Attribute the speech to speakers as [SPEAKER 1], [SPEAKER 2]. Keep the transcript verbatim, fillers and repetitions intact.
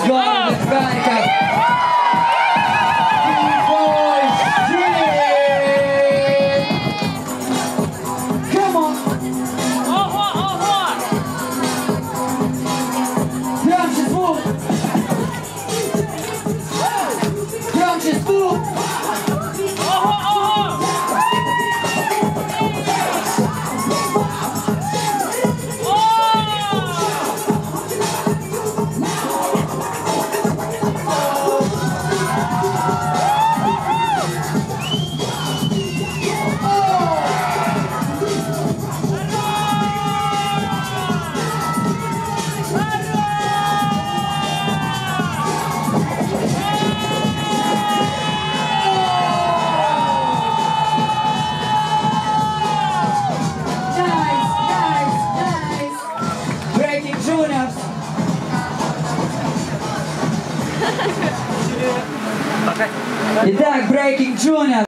[SPEAKER 1] go, Veronica. Come on.
[SPEAKER 2] Ого, ого.
[SPEAKER 1] Громче звук. Громче звук.
[SPEAKER 2] Ого, ого.
[SPEAKER 1] Итак, Breaking Junior.